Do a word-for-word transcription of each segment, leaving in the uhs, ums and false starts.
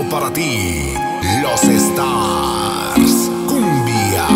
solo para ti, los Stars Cumbia.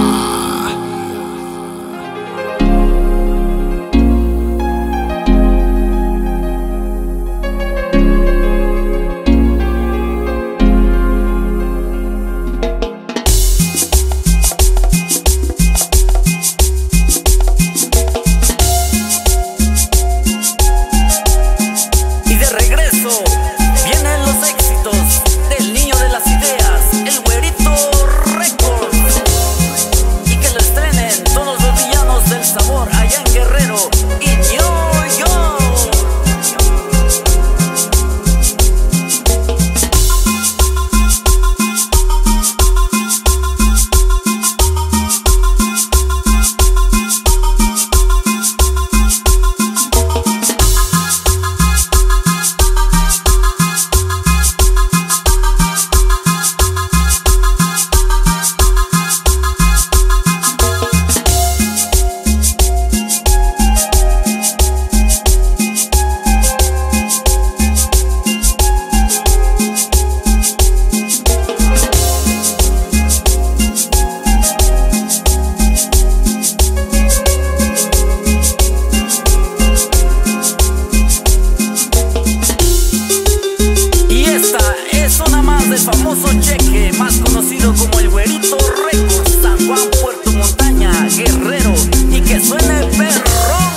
Famoso Cheque, más conocido como el Güerito Records, San Juan, Puerto Montaña, Guerrero, y que suene perrón.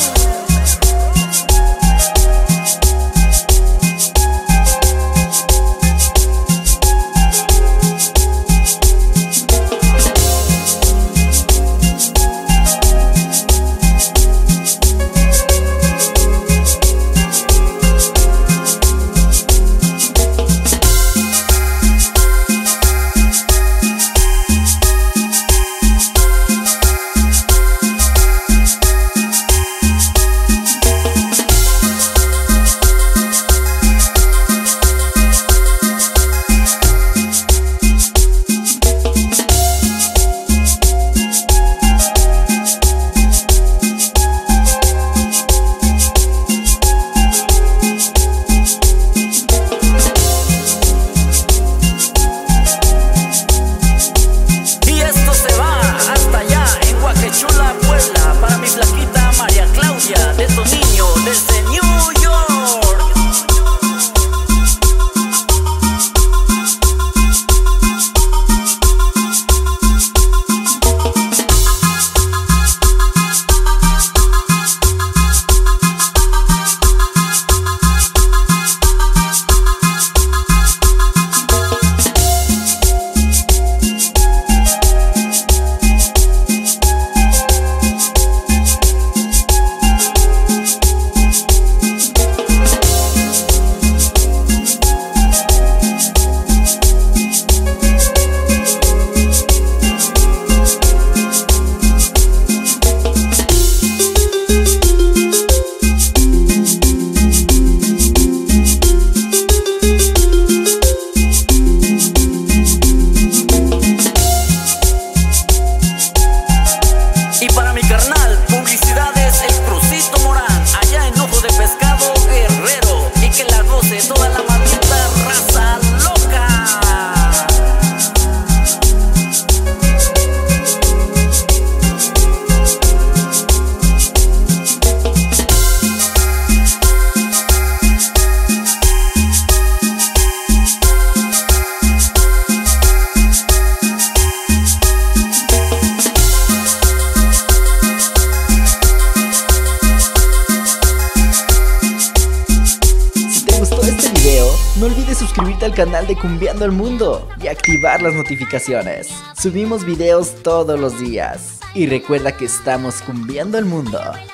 No olvides suscribirte al canal de Cumbiando el Mundo y activar las notificaciones. Subimos videos todos los días. Y recuerda que estamos cumbiando el mundo.